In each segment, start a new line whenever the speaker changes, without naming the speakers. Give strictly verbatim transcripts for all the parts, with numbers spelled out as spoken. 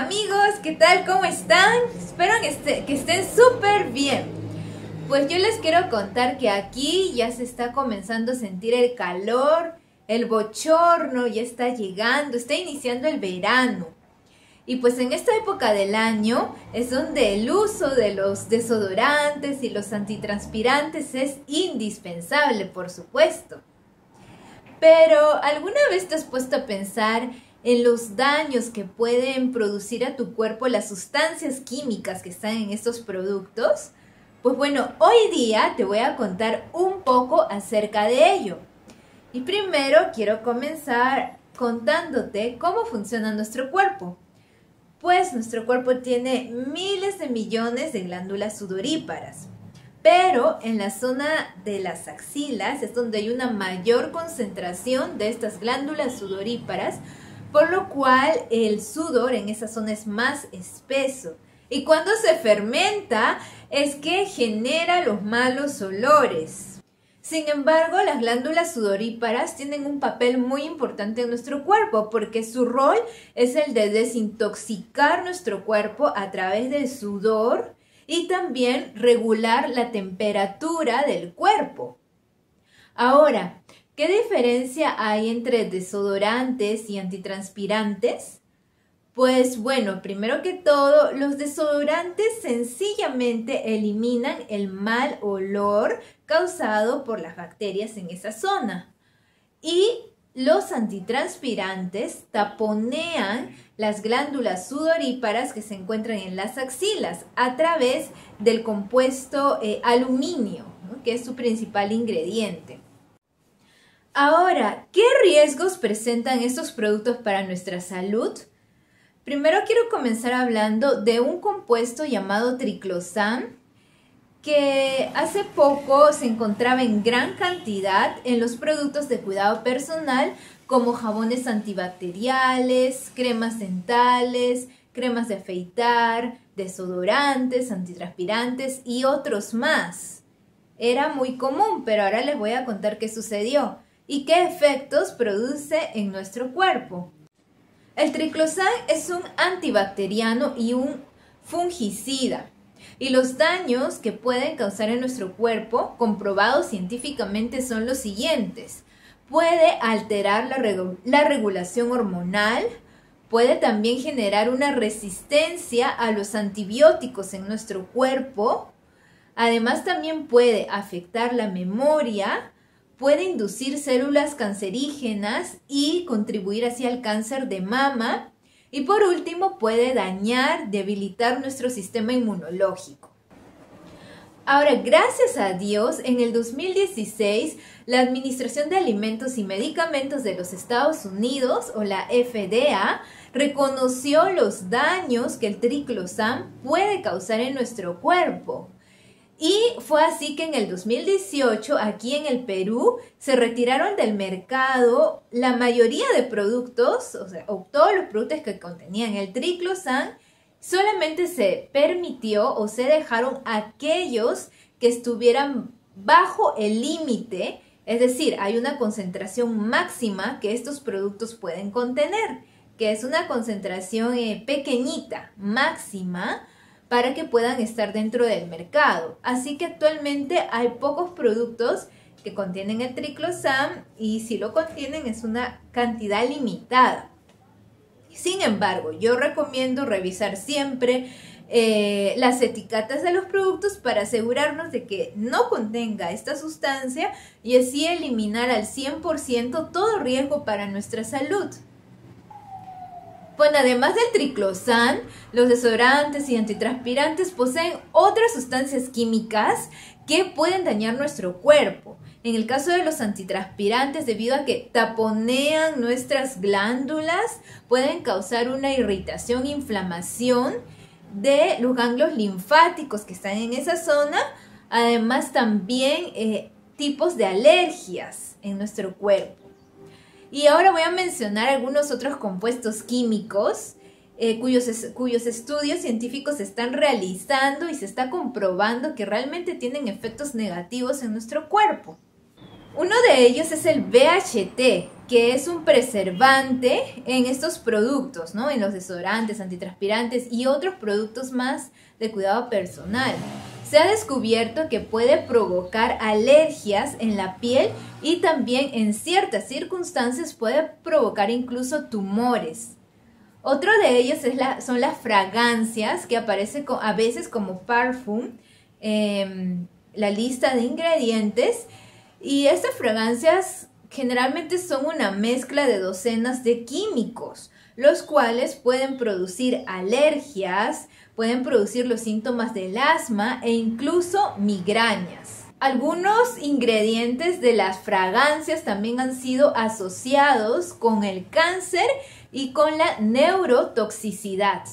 Amigos, ¿qué tal? ¿Cómo están? Espero que, este, que estén súper bien. Pues yo les quiero contar que aquí ya se está comenzando a sentir el calor, el bochorno ya está llegando, está iniciando el verano. Y pues en esta época del año es donde el uso de los desodorantes y los antitranspirantes es indispensable, por supuesto. Pero ¿alguna vez te has puesto a pensar en los daños que pueden producir a tu cuerpo las sustancias químicas que están en estos productos? Pues bueno, hoy día te voy a contar un poco acerca de ello. Y primero quiero comenzar contándote cómo funciona nuestro cuerpo. Pues nuestro cuerpo tiene miles de millones de glándulas sudoríparas. Pero en la zona de las axilas es donde hay una mayor concentración de estas glándulas sudoríparas, por lo cual el sudor en esa zona es más espeso. Y cuando se fermenta es que genera los malos olores. Sin embargo, las glándulas sudoríparas tienen un papel muy importante en nuestro cuerpo porque su rol es el de desintoxicar nuestro cuerpo a través del sudor y también regular la temperatura del cuerpo. Ahora, ¿qué diferencia hay entre desodorantes y antitranspirantes? Pues bueno, primero que todo, los desodorantes sencillamente eliminan el mal olor causado por las bacterias en esa zona. Y los antitranspirantes taponean las glándulas sudoríparas que se encuentran en las axilas a través del compuesto eh, aluminio, ¿no?, que es su principal ingrediente. Ahora, ¿qué riesgos presentan estos productos para nuestra salud? Primero quiero comenzar hablando de un compuesto llamado triclosan, que hace poco se encontraba en gran cantidad en los productos de cuidado personal como jabones antibacteriales, cremas dentales, cremas de afeitar, desodorantes, antitranspirantes y otros más. Era muy común, pero ahora les voy a contar qué sucedió y qué efectos produce en nuestro cuerpo. El triclosan es un antibacteriano y un fungicida. Y los daños que pueden causar en nuestro cuerpo, comprobados científicamente, son los siguientes. Puede alterar la, regu- la regulación hormonal, puede también generar una resistencia a los antibióticos en nuestro cuerpo, además también puede afectar la memoria, puede inducir células cancerígenas y contribuir así al cáncer de mama. Y por último, puede dañar, debilitar nuestro sistema inmunológico. Ahora, gracias a Dios, en el dos mil dieciséis, la Administración de Alimentos y Medicamentos de los Estados Unidos, o la F D A, reconoció los daños que el triclosan puede causar en nuestro cuerpo. Y fue así que en el dos mil dieciocho, aquí en el Perú, se retiraron del mercado la mayoría de productos, o sea, o todos los productos que contenían el triclosan. Solamente se permitió o se dejaron aquellos que estuvieran bajo el límite, es decir, hay una concentración máxima que estos productos pueden contener, que es una concentración eh, pequeñita, máxima, para que puedan estar dentro del mercado. Así que actualmente hay pocos productos que contienen el triclosan y si lo contienen es una cantidad limitada. Sin embargo, yo recomiendo revisar siempre eh, las etiquetas de los productos para asegurarnos de que no contenga esta sustancia y así eliminar al cien por ciento todo riesgo para nuestra salud. Bueno, además del triclosan, los desodorantes y antitranspirantes poseen otras sustancias químicas que pueden dañar nuestro cuerpo. En el caso de los antitranspirantes, debido a que taponean nuestras glándulas, pueden causar una irritación, inflamación de los ganglios linfáticos que están en esa zona. Además, también eh, tipos de alergias en nuestro cuerpo. Y ahora voy a mencionar algunos otros compuestos químicos eh, cuyos, cuyos estudios científicos se están realizando y se está comprobando que realmente tienen efectos negativos en nuestro cuerpo. Uno de ellos es el B H T, que es un preservante en estos productos, ¿no? En los desodorantes, antitranspirantes y otros productos más de cuidado personal. Se ha descubierto que puede provocar alergias en la piel y también en ciertas circunstancias puede provocar incluso tumores. Otro de ellos es la, son las fragancias que aparecen a veces como parfum, eh, la lista de ingredientes, y estas fragancias generalmente son una mezcla de docenas de químicos, los cuales pueden producir alergias, pueden producir los síntomas del asma e incluso migrañas. Algunos ingredientes de las fragancias también han sido asociados con el cáncer y con la neurotoxicidad.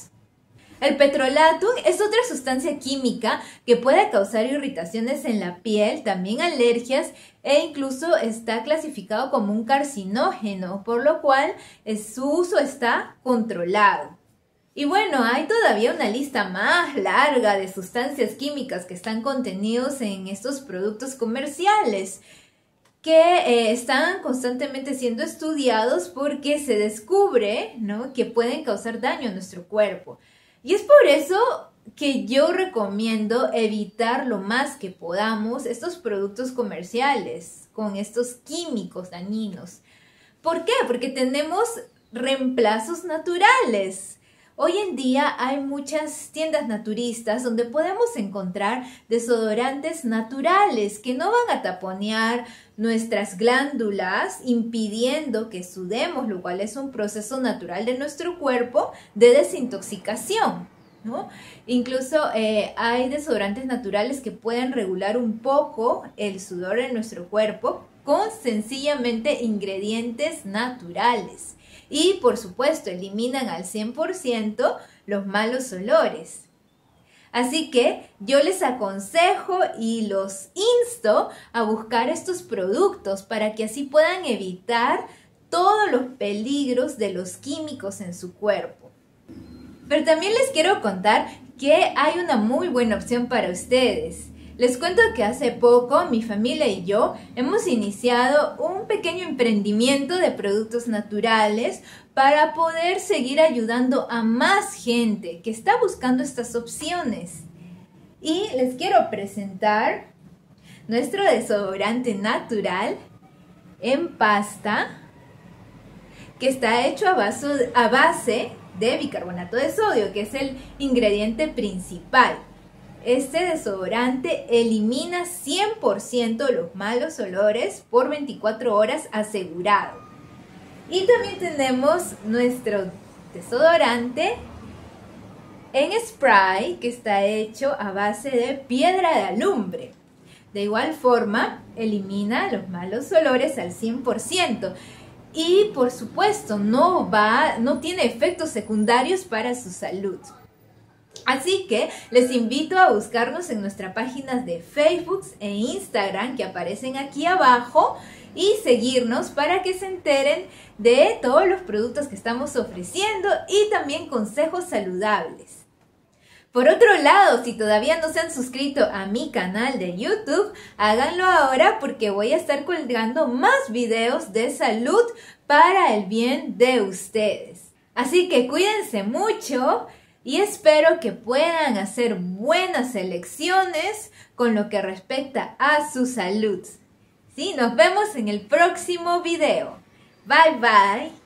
El petrolatum es otra sustancia química que puede causar irritaciones en la piel, también alergias, e incluso está clasificado como un carcinógeno, por lo cual su uso está controlado. Y bueno, hay todavía una lista más larga de sustancias químicas que están contenidos en estos productos comerciales, que eh, están constantemente siendo estudiados porque se descubre, ¿no?, que pueden causar daño a nuestro cuerpo. Y es por eso que yo recomiendo evitar lo más que podamos estos productos comerciales con estos químicos dañinos. ¿Por qué? Porque tenemos reemplazos naturales. Hoy en día hay muchas tiendas naturistas donde podemos encontrar desodorantes naturales que no van a taponear nuestras glándulas, impidiendo que sudemos, lo cual es un proceso natural de nuestro cuerpo de desintoxicación, ¿no? Incluso eh, hay desodorantes naturales que pueden regular un poco el sudor en nuestro cuerpo con sencillamente ingredientes naturales. Y, por supuesto, eliminan al cien por ciento los malos olores. Así que yo les aconsejo y los insto a buscar estos productos para que así puedan evitar todos los peligros de los químicos en su cuerpo. Pero también les quiero contar que hay una muy buena opción para ustedes. Les cuento que hace poco mi familia y yo hemos iniciado un pequeño emprendimiento de productos naturales para poder seguir ayudando a más gente que está buscando estas opciones. Y les quiero presentar nuestro desodorante natural en pasta que está hecho a base, a base de bicarbonato de sodio, que es el ingrediente principal. Este desodorante elimina cien por ciento los malos olores por veinticuatro horas asegurado. Y también tenemos nuestro desodorante en spray que está hecho a base de piedra de alumbre. De igual forma, elimina los malos olores al cien por ciento. Y por supuesto, no, va, no tiene efectos secundarios para su salud. Así que les invito a buscarnos en nuestras páginas de Facebook e Instagram que aparecen aquí abajo y seguirnos para que se enteren de todos los productos que estamos ofreciendo y también consejos saludables. Por otro lado, si todavía no se han suscrito a mi canal de YouTube, háganlo ahora porque voy a estar colgando más videos de salud para el bien de ustedes. Así que cuídense mucho y espero que puedan hacer buenas elecciones con lo que respecta a su salud. Sí, nos vemos en el próximo video. Bye bye.